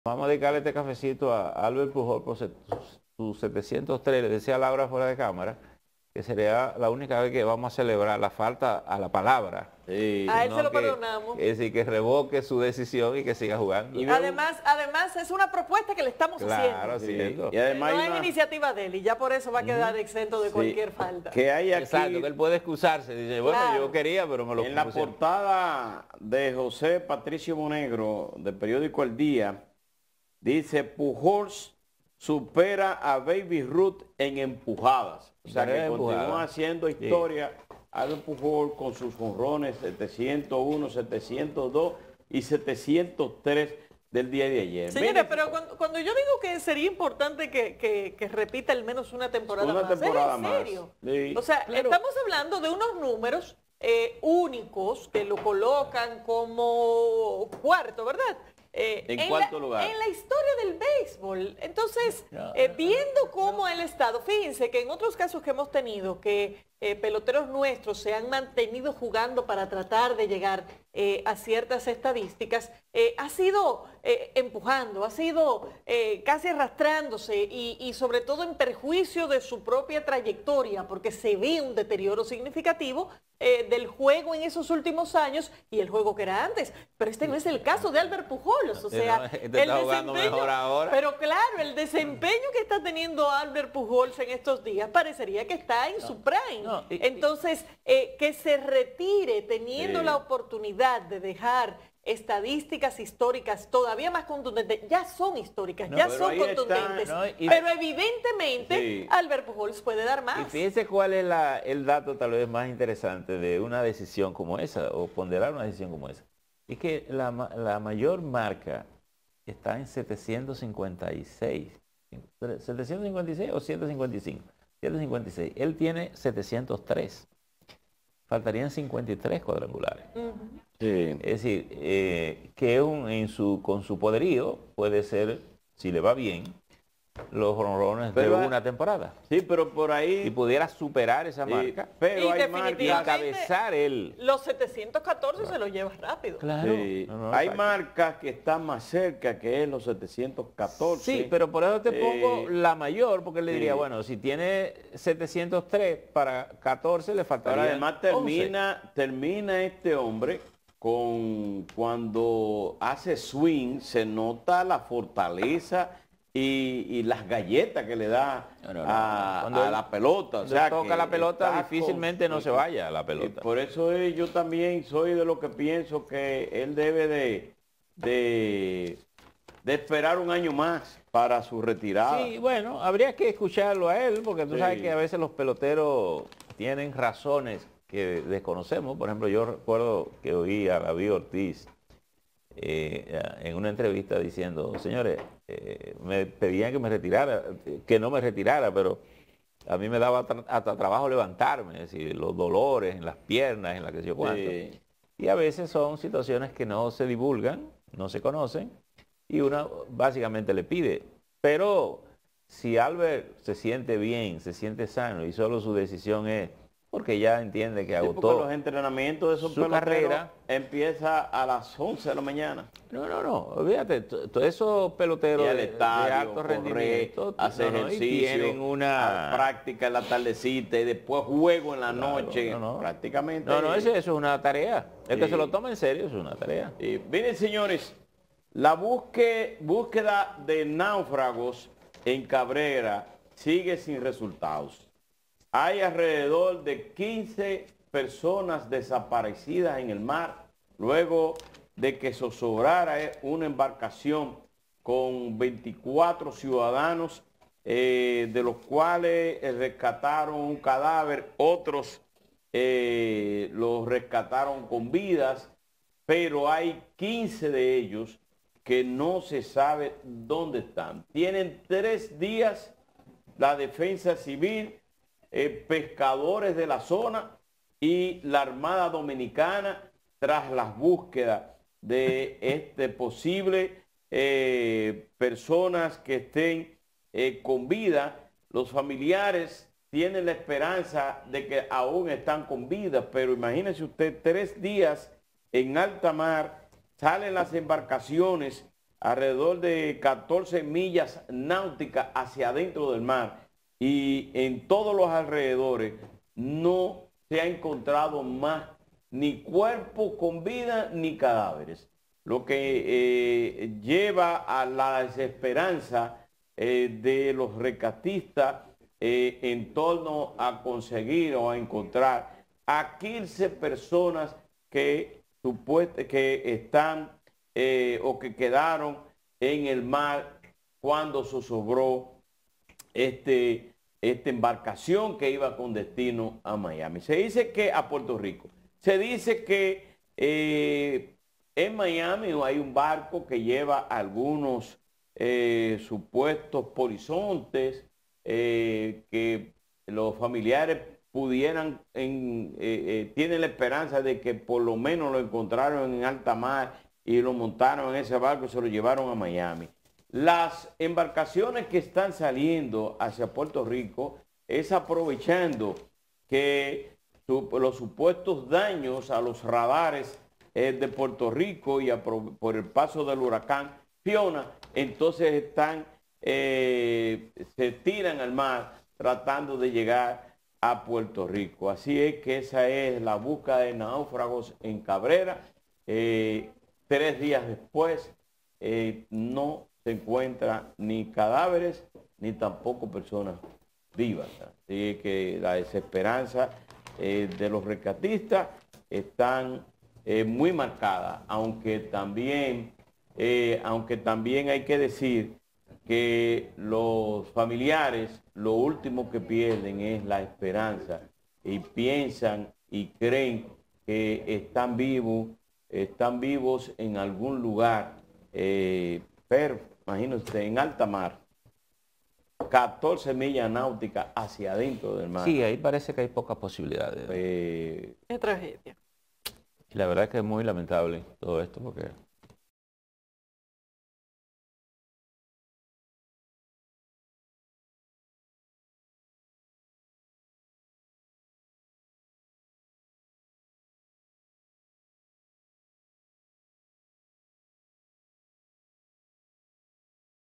Vamos a dedicarle este cafecito a Albert Pujol por sus 703. Le decía a Laura fuera de cámara que sería la única vez que vamos a celebrar la falta a la palabra. Sí. A él No se lo que- perdonamos. Es decir, que revoque su decisión y que siga jugando. Y Además es una propuesta que le estamos Claro, haciendo. haciendo. Y además No hay es una- iniciativa de él y ya por eso va a quedar exento de sí, cualquier falta. que hay aquí Exacto, que él puede excusarse. Dice, bueno, Claro. yo quería, pero me lo en la propusieron. portada de José Patricio Monegro del periódico El Día, dice Pujols supera a Baby Ruth en empujadas. O sea, que Carrera de continúa empujada. haciendo historia Albert Pujol con sus jonrones 701, 702 y 703 del día de ayer. Señores, Miren, pero cuando yo digo que sería importante que repita al menos una temporada Una más, temporada ¿es en más. serio? Sí. O sea, Claro. estamos hablando de unos números únicos que lo colocan como cuarto, ¿verdad? En cuarto lugar. En la historia del béisbol. Entonces, No, viendo cómo el Estado, fíjense que en otros casos que hemos tenido, que peloteros nuestros se han mantenido jugando para tratar de llegar a ciertas estadísticas, ha sido empujando, ha sido casi arrastrándose y sobre todo en perjuicio de su propia trayectoria, porque se ve un deterioro significativo del juego en esos últimos años y el juego que era antes. Pero este no es el caso de Albert Pujols, o sea, No, este está jugando mejor ahora. pero claro, el desempeño que está teniendo Albert Pujols en estos días parecería que está en su prime. no, Entonces, que se retire teniendo Sí. la oportunidad de dejar estadísticas históricas todavía más contundentes, ya son históricas, No, ya pero son ahí está, contundentes, ¿no? pero evidentemente Sí. Albert Pujols puede dar Y más. fíjense cuál es el dato tal vez más interesante de una decisión como esa, o ponderar una decisión como esa. Es que la mayor marca está en 756. 756 o 155. 156. Él tiene 703. Faltarían 53 cuadrangulares. Ujú. Sí. Es decir, que con su poderío puede ser, si le va bien, los jonrones de Pero, una temporada. Sí, pero por ahí... Y pudiera superar esa marca pero Y hay y definitivamente- marcas... encabezar él. Los 714 se los lleva rápido. Claro. Sí, No, no, hay exacto. marcas que están más cerca que es los 714. Sí, pero por eso te pongo Eh, la mayor, porque le diría, sí. bueno, si tiene 703 para 14 le faltaría. Ahora además 11. termina este hombre cuando hace swing, se nota la fortaleza y las galletas que le da No, no, no. a Cuando él- la pelota. O Cuando sea, toca que la pelota, está difícilmente no se vaya a la Y pelota. por eso yo también soy de lo que pienso que él debe de esperar un año más para su retirada. Sí, bueno, habría que escucharlo a él, porque tú Sí. sabes que a veces los peloteros tienen razones que desconocemos. Por ejemplo, yo recuerdo que oí a David Ortiz en una entrevista diciendo, señores, me pedían que me retirara, que no me retirara, pero a mí me daba hasta trabajo levantarme, es decir, los dolores en las piernas, en la que sé yo cuánto. Sí. Y a veces son situaciones que no se divulgan, no se conocen, y uno básicamente le pide. Pero si Albert se siente bien, se siente sano, y solo su decisión es porque ya entiende que Sí, porque agotó los entrenamientos de esos su peloteros carrera. empieza a las 11 de la mañana. No, olvídate, todos esos peloteros Y al de estadio, alto correr, rendimiento, hacer no, y ejercicio, tienen una... práctica en la tardecita y después juego en la Claro, noche. no. Prácticamente. No, eso es una tarea. El que Sí. se lo toma en serio es una tarea. Miren, señores, la búsqueda de náufragos en Cabrera sigue sin resultados. Hay alrededor de 15 personas desaparecidas en el mar luego de que zozobrara una embarcación con 24 ciudadanos, de los cuales rescataron un cadáver, otros los rescataron con vidas, pero hay 15 de ellos que no se sabe dónde están. Tienen 3 días la defensa civil, pescadores de la zona y la Armada Dominicana tras las búsquedas de posible personas que estén con vida. Los familiares tienen la esperanza de que aún están con vida, pero imagínese usted 3 días en alta mar, salen las embarcaciones alrededor de 14 millas náuticas hacia adentro del mar, y en todos los alrededores no se ha encontrado más ni cuerpo con vida ni cadáveres, lo que lleva a la desesperanza de los rescatistas en torno a conseguir o a encontrar a 15 personas que están o que quedaron en el mar cuando zozobró esta embarcación que iba con destino a Miami. Se dice que a Puerto Rico. Se dice que en Miami hay un barco que lleva algunos supuestos polizontes que los familiares pudieran, tienen la esperanza de que por lo menos lo encontraron en alta mar y lo montaron en ese barco y se lo llevaron a Miami. Las embarcaciones que están saliendo hacia Puerto Rico es aprovechando que los supuestos daños a los radares de Puerto Rico y por el paso del huracán Fiona, entonces se tiran al mar tratando de llegar a Puerto Rico. Así es que esa es la búsqueda de náufragos en Cabrera. 3 días después no se encuentran ni cadáveres ni tampoco personas vivas. Así es que la desesperanza de los rescatistas están muy marcada, aunque también hay que decir que los familiares lo último que pierden es la esperanza y piensan y creen que están vivos en algún lugar, pero imagínense, en alta mar, 14 millas náuticas hacia adentro del mar. Sí, ahí parece que hay pocas posibilidades. Qué tragedia. Y la verdad es que es muy lamentable todo esto porque